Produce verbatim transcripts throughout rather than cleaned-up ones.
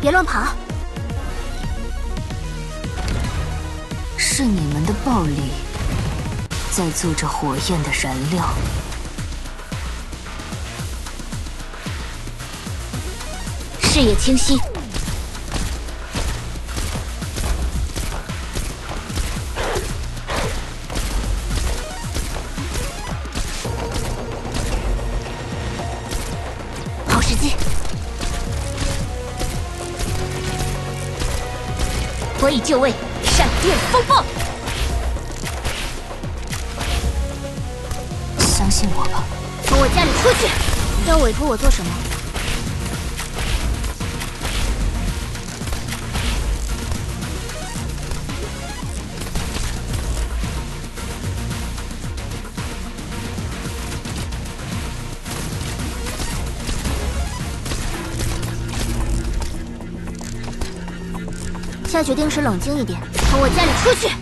别乱跑！ 是你们的暴力在做着火焰的燃料。 视野清晰。 时机，我已就位，闪电风暴。 相信我吧。 从我家里出去！要委托我做什么？下决定时冷静一点，从我家里出去！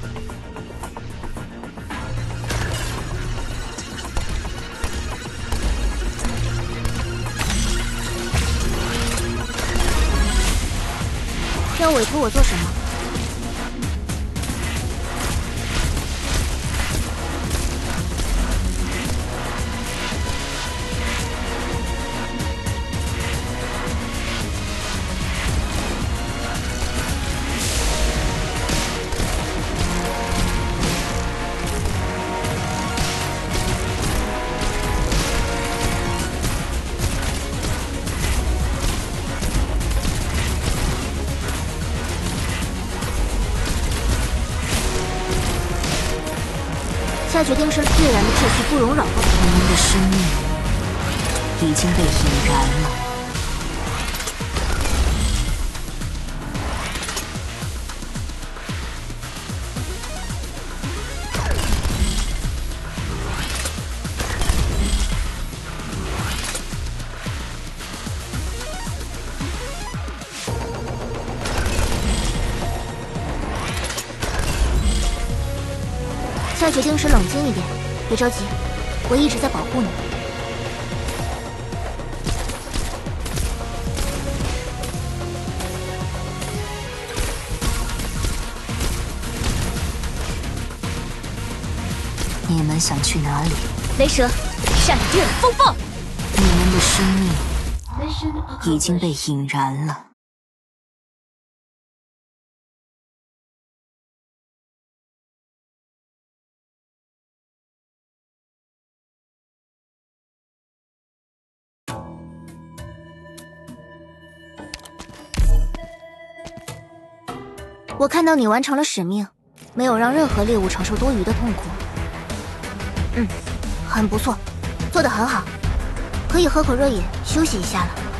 要委托我做什么？下决定是自然的秩序不容扰动。 你们的生命已经被引燃了。 下决定时冷静一点，别着急，我一直在保护你。 你们想去哪里？ 雷蛇，闪电风暴！ 你们的生命已经被引燃了。 我看到你完成了使命，没有让任何猎物承受多余的痛苦。嗯，很不错，做得很好，可以喝口热饮休息一下了。